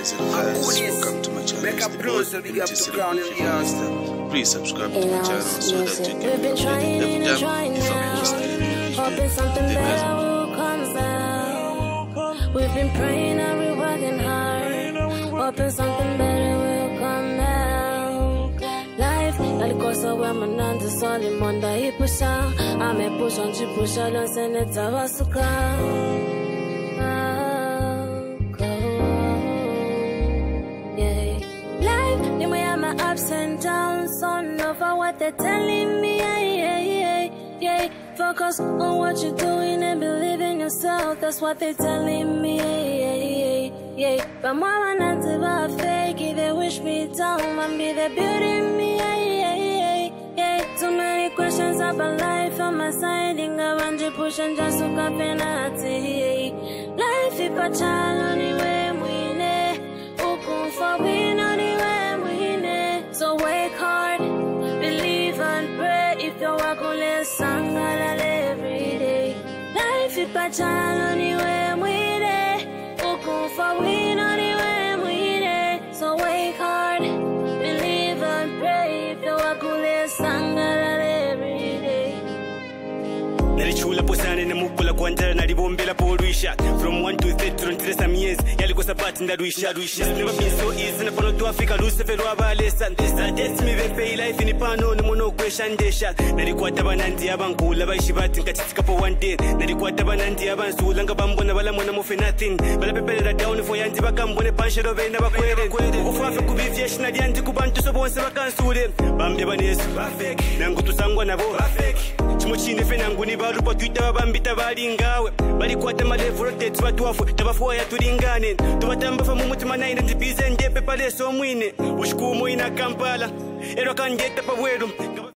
guys and fans, welcome to my channel. Please subscribe to my channel so that you can be updated every time if I'm posting a new video. We've been praying and we're working hard, hoping something better will come out. Life, nalikosa wema nanda soli monda ipusha, ame pusha njipusha lonse netawasuka. Ups and downs, on over what they're telling me, yeah. Focus on what you're doing and believe in yourself, that's what they're telling me, yeah. But mama not to fake it, they wish me down, and be the building me, yeah. Too many questions about life on my side, inga wanje push and just look up and life is a child anyway, mwine, ukun for win anyway. So wake hard, believe and pray. If you walk on less song every day. Life is a child anyway, we day. Uku for win anyway, we day. So wake hard, believe and pray. If you walk on less song every day. Nalichula posane na mukula kwanja na libombela poruisha. From 1 to 30 until some years yalikosa part ndaruisha. Never been so easy na pono to Africa lusefero abalesa. That's me ve pay life in pano no mono question desha. Nalikwata banandi abankula bayishibati ngatitika po one day. Nalikwata banandi abansula ngabambona bala mona mofe nothing. Bala pepela down for yanti bakambone panshero bena bakwere. Ukufafe kubivyeshi na yanti kubantu so bonse bakansure. Bambe banesu bafake. Nangutu sangwa nabo bafake. Chimuchine fe nanguni barupa twita babambita balingawe. Balikwata malevu rotate batwafu tabafuwa ya tulingane. Tubatamba fa mumutima na ndipize njepe pale so mwine. Ushikumu ina Kampala, ero kanjeta pa bweru.